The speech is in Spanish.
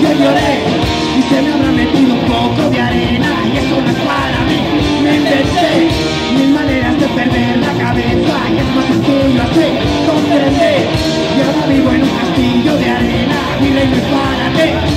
yo lloré y se me habrá metido un poco de arena, y eso no es para mí. Me inventé mil maneras de perder la cabeza, y es más sencillo así comprender. Y ahora vivo en un castillo de arena, mi ley no es para ti.